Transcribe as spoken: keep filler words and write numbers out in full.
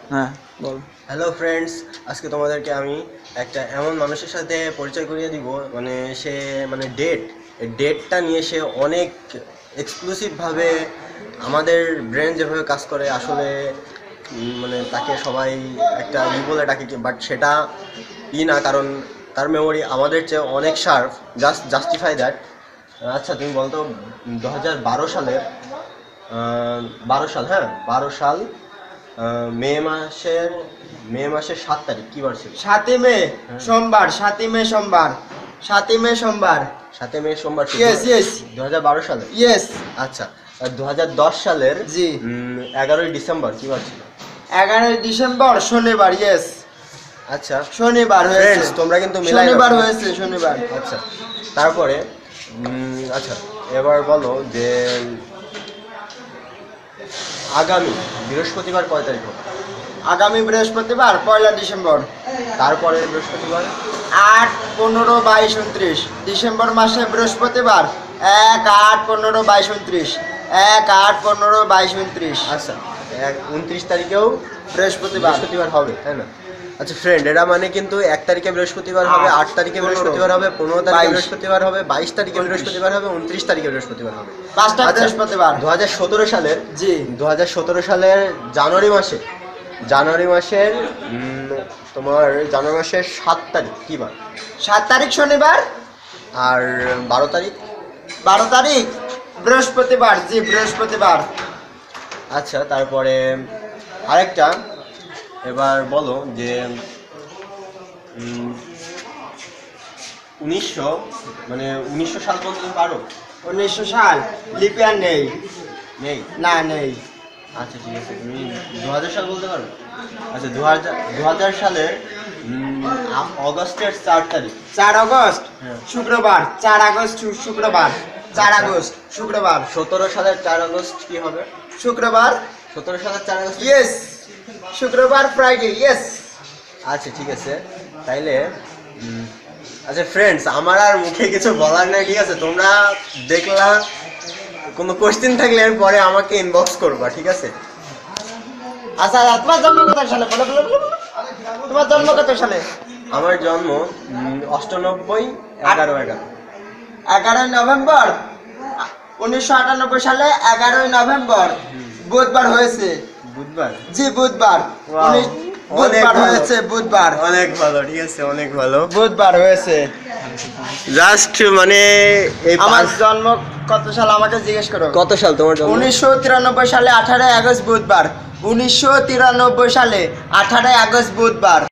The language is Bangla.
হ্যাঁ বল। হ্যালো ফ্রেন্ডস, আজকে তোমাদেরকে আমি একটা এমন মানুষের সাথে পরিচয় করিয়ে দিব, মানে সে মানে ডেট এই ডেটটা নিয়ে সে অনেক এক্সক্লুসিভভাবে আমাদের ব্রেন যেভাবে কাজ করে আসলে মানে তাকে সবাই একটা ই বলে ডাকে, বাট সেটা ই না, কারণ তার মেমোরি আমাদের চেয়ে অনেক শার্প। Just justify that. আচ্ছা তুমি বলতো দু হাজার বারো সালের বারো সাল হ্যাঁ বারো সাল মে মাসের মে মাসের সাত তারিখ কি বার ছিল? সাতই মে সোমবার। সাতই মে সোমবার। সাতই মে সোমবার। সাতই মে সোমবার। ইয়েস ইয়েস দু হাজার বারো সালে। ইয়েস। আচ্ছা, দু হাজার দশ সালের জি এগারোই ডিসেম্বর কি বার ছিল? এগারোই ডিসেম্বর শনিবার। ইয়েস। আচ্ছা শনিবার হয়েছে। তোমরা কিন্তু মিলাই শনিবার হয়েছে শনিবার। আচ্ছা তারপরে আচ্ছা এবার বলো যে আগামী বৃহস্পতিবার কয় তারিখ হবে? আগামী বৃহস্পতিবার পয়লা ডিসেম্বর। তারপরে বৃহস্পতিবার আট পনেরো বাইশ উনত্রিশ ডিসেম্বর মাসে বৃহস্পতিবার। এক আট পনেরো বাইশ উনত্রিশ এক আট পনেরো বাইশ উনত্রিশ আচ্ছা এক উনত্রিশ তারিখেও বৃহস্পতিবার বৃহস্পতিবার হবে, তাই না? আচ্ছা ফ্রেন্ড, এটা মানে কিন্তু এক তারিখে বৃহস্পতিবার হবে, আট তারিখে বৃহস্পতিবার হবে, পনেরো তারিখে বৃহস্পতিবার হবে, বাইশ তারিখে বৃহস্পতিবার হবে, উনত্রিশ তারিখে বৃহস্পতিবার হবে, পাঁচটা বৃহস্পতিবার। দু হাজার সতেরো সালের জি দু হাজার সতেরো সালের জানুয়ারি মাসে জানুয়ারি মাসের তোমার জানুয়ারি মাসের সাত তারিখ কি বার? সাত তারিখ শনিবার। আর বারো তারিখ বারো তারিখ বৃহস্পতিবার। জি বৃহস্পতিবার। আচ্ছা তারপরে আরেকটা, এবার বলো যে উনিশশো মানে উনিশশো সাল বলতে পারো? উনিশশো সাল লিপিয়ার নেই। নেই? না নেই। আচ্ছা ঠিক আছে, তুমি দু হাজার সাল বলতে পারো? আচ্ছা দু হাজার দু হাজার সালের অগস্টের চার তারিখ। চার আগস্ট হ্যাঁ। শুক্রবার। চার আগস্ট শুক্রবার। চার আগস্ট শুক্রবার। সতেরো সালের চার আগস্ট কি হবে? শুক্রবার। সতেরো সালের চার আগস্ট ইয়েস শুক্রবার ফ্রাইডে। ইয়েস। আচ্ছা ঠিক আছে, তাইলে আচ্ছা ফ্রেন্ডস, আমার আর মুখে কিছু বলার নাই, ঠিক আছে? তোমরা দেখলা, কোনো কোশ্চেন থাকলে পরে আমাকে ইনবক্স করবা, ঠিক আছে? আচ্ছা তোমার জন্ম কত সালে? বলো বলো বলো। তোমার জন্ম কত সালে? আমার জন্ম অষ্টানব্বই এগারো এগারো এগারোই নভেম্বর উনিশশো আটানব্বই সালে এগারোই নভেম্বর বুধবার হয়েছে। বুধবার? জি বুধবার। উনিশ- অনেক বুধবার ভালো। হয়েছে বুধবার। অনেক ভালো, ঠিক আছে, অনেক ভালো। বুধবার হয়েছে। জাস্ট মানে এই আমার পাঁচ- জন্ম কত সাল আমাকে জিজ্ঞেস করো। কত সাল তোমার জন্ম? উনিশশো তিরানব্বই সালে আঠারোই আগস্ট বুধবার। উনিশশো তিরানব্বই সালে আঠারোই আগস্ট বুধবার।